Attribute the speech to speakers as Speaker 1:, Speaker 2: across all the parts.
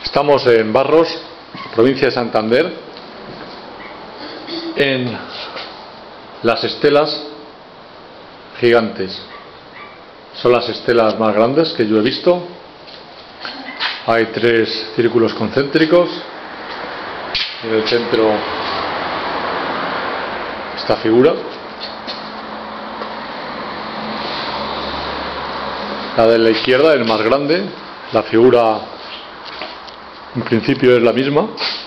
Speaker 1: Estamos en Barros, provincia de Santander, en las estelas gigantes. Son las estelas más grandes que yo he visto. Hay 3 círculos concéntricos. En el centro esta figura. La de la izquierda, el más grande. La figura en principio es la misma,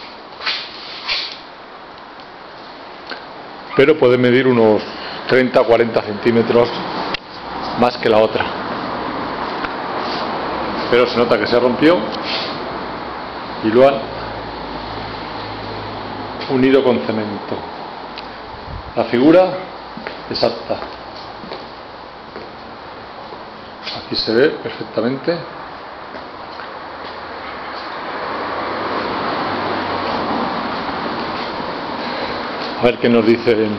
Speaker 1: pero puede medir unos 30-40 centímetros más que la otra. Pero se nota que se rompió y lo han unido con cemento. La figura exacta. Aquí se ve perfectamente. A ver qué nos dicen.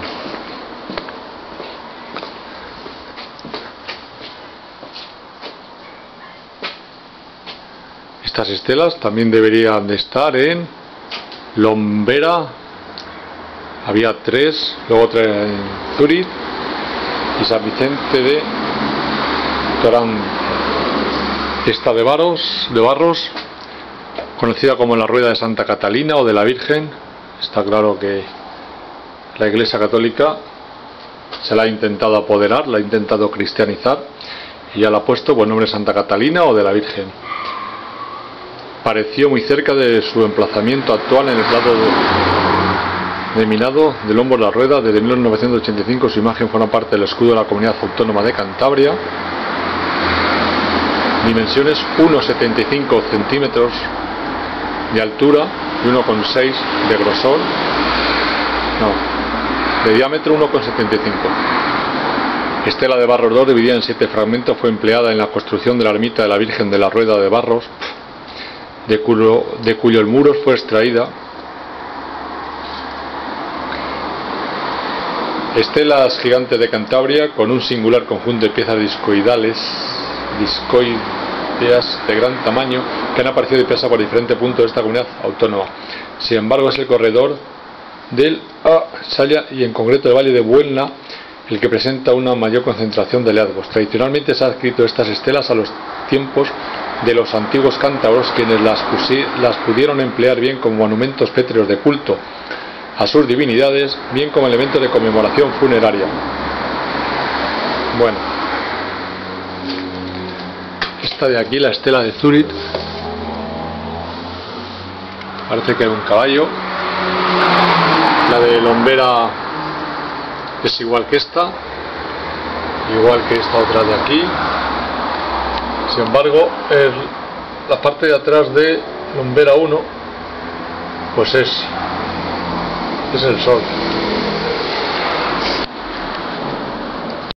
Speaker 1: Estas estelas también deberían de estar en Lombera. Había 3, luego otra en Zúrich y San Vicente de Torán. Esta de Barros, conocida como la Rueda de Santa Catalina o de la Virgen. Está claro que la Iglesia Católica se la ha intentado apoderar, la ha intentado cristianizar y ya la ha puesto por nombre Santa Catalina o de la Virgen. Pareció muy cerca de su emplazamiento actual en el plato de minado de Lombos la Rueda. Desde 1985 su imagen forma parte del escudo de la Comunidad Autónoma de Cantabria. Dimensiones 1,75 centímetros de altura y 1,6 de grosor. De diámetro 1,75. Estela de Barros 2, dividida en 7 fragmentos, fue empleada en la construcción de la ermita de la Virgen de la Rueda de Barros, de cuyo el muro fue extraída. Estelas gigantes de Cantabria, con un singular conjunto de piezas discoideas de gran tamaño, que han aparecido dispersas por diferentes puntos de esta comunidad autónoma. Sin embargo, es el corredor del Salla y en concreto el Valle de Buelna el que presenta una mayor concentración de hallazgos. Tradicionalmente se ha adscrito estas estelas a los tiempos de los antiguos cántabros, quienes las pudieron emplear bien como monumentos pétreos de culto a sus divinidades, bien como elementos de conmemoración funeraria. Bueno, esta de aquí, la estela de Zúrich, parece que hay un caballo. La de Lombera es igual que esta otra de aquí. Sin embargo, la parte de atrás de Lombera 1 pues es el sol.